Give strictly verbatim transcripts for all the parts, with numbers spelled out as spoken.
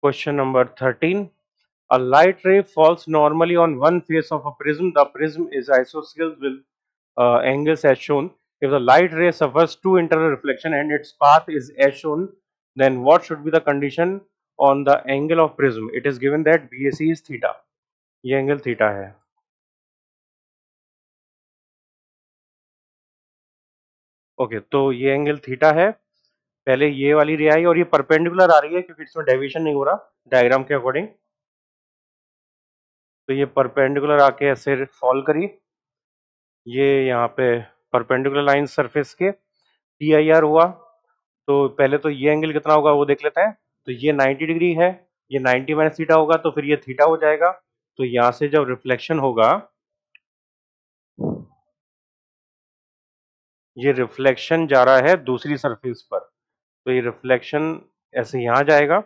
Question number thirteen. A light ray falls normally on one face of a prism. The prism is isosceles with uh, angles as shown. If the light ray suffers two internal reflection and its path is as shown, then what should be the condition on the angle of prism? It is given that B A C is theta. ये angle theta है. Okay okay, तो ये angle theta है. पहले ये वाली रे आई और ये परपेंडिकुलर आ रही है क्योंकि इसमें डेविएशन नहीं हो रहा डायग्राम के अकॉर्डिंग. तो ये परपेंडिकुलर आके ऐसे फॉल करी. ये यहाँ पे परपेंडिकुलर लाइन सरफेस के टी आई आर हुआ. तो पहले तो ये एंगल कितना होगा वो देख लेते हैं. तो ये नाइन्टी डिग्री है, ये नाइन्टी माइनस थीटा होगा तो फिर ये थीटा हो जाएगा. तो यहाँ से जब रिफ्लेक्शन होगा, ये रिफ्लेक्शन जा रहा है दूसरी सरफेस पर, तो ये रिफ्लेक्शन ऐसे यहाँ जाएगा.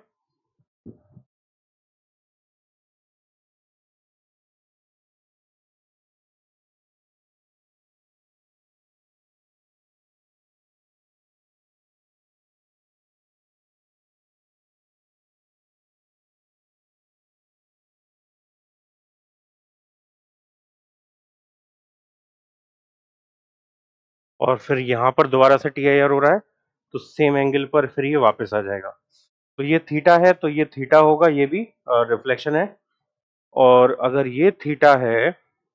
और फिर यहाँ पर दोबारा से टी आई आर हो रहा है तो सेम एंगल पर फिर ये वापस आ जाएगा. तो ये थीटा है तो ये थीटा होगा, ये भी रिफ्लेक्शन है. और अगर ये थीटा है,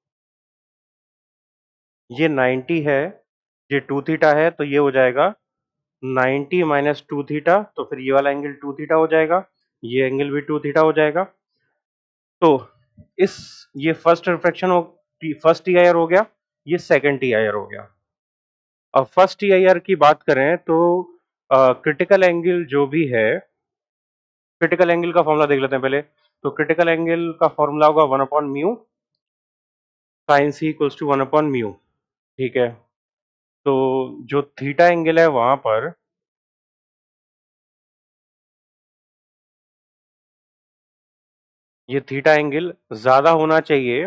ये नाइन्टी है, ये टू थीटा है, तो ये हो जाएगा नाइन्टी माइनस टू थीटा. तो फिर ये वाला एंगल टू थीटा हो जाएगा, ये एंगल भी टू थीटा हो जाएगा. तो इस ये फर्स्ट रिफ्लेक्शन हो, फर्स्ट टी आई आर हो गया, ये सेकंड टी आई आर हो गया. अब फर्स्ट टी आई आर की बात करें तो क्रिटिकल एंगल जो भी है, क्रिटिकल एंगल का फॉर्मूला देख लेते हैं पहले. तो क्रिटिकल एंगल का फॉर्मूला होगा one upon mu sine C equals to one upon mu. ठीक है. तो जो थीटा एंगल है वहां पर ये थीटा एंगल ज्यादा होना चाहिए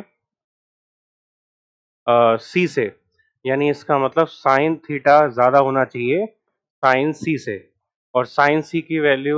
सी से, यानी इसका मतलब साइन थीटा ज्यादा होना चाहिए साइन सी से. और साइन सी की वैल्यू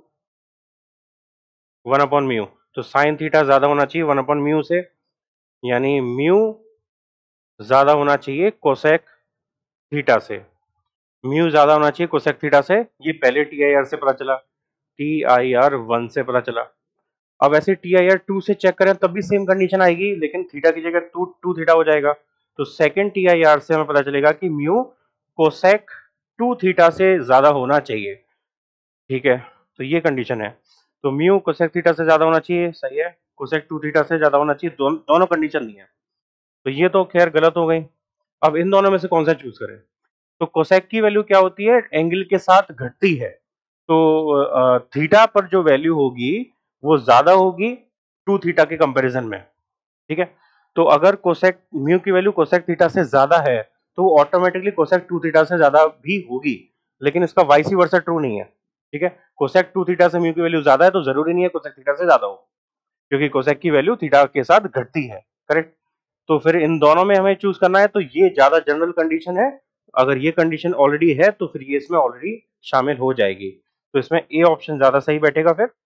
वन अपॉन म्यू. तो साइन थीटा ज्यादा होना चाहिए वन अपॉन म्यू से, यानी म्यू ज्यादा होना चाहिए कोसेक थीटा से. म्यू ज्यादा होना चाहिए कोसेक थीटा से. ये पहले टी आई आर से पता चला, टी आई आर वन से पता चला. अब ऐसे टी आई आर टू से चेक करें तब भी सेम कंडीशन आएगी, लेकिन थीटा की जगह टू टू थीटा हो जाएगा. तो सेकंड टी आई आर से हमें पता चलेगा कि म्यू कोसेक टू थीटा से ज्यादा होना चाहिए. ठीक है. तो ये कंडीशन है. तो म्यू कोसेक थीटा से ज्यादा होना चाहिए, सही है. कोसेक टू थीटा से ज्यादा होना चाहिए, दोनों दोनों कंडीशन नहीं है. तो ये तो खैर गलत हो गई. अब इन दोनों में से कौन सा चूज करें? तो कोसेक की वैल्यू क्या होती है? एंगल के साथ घटती है. तो थीटा पर जो वैल्यू होगी वो ज्यादा होगी टू थीटा के कंपैरिजन में. ठीक है. तो अगर कोसेक म्यू की वैल्यू कोसेक थीटा से ज्यादा है तो ऑटोमेटिकली कोसेक टू थीटा से ज्यादा भी होगी, लेकिन इसका वाइस वर्सा ट्रू नहीं है. ठीक है. कोसेक टू थीटा से म्यू की वैल्यू ज्यादा है तो जरूरी नहीं है कोसेक थीटा से ज्यादा हो, क्योंकि कोसेक की वैल्यू थीटा के साथ घटती है. करेक्ट. तो फिर इन दोनों में हमें चूज करना है, तो ये ज्यादा जनरल कंडीशन है. अगर ये कंडीशन ऑलरेडी है तो फिर ये इसमें ऑलरेडी शामिल हो जाएगी. तो इसमें ए ऑप्शन ज्यादा सही बैठेगा फिर.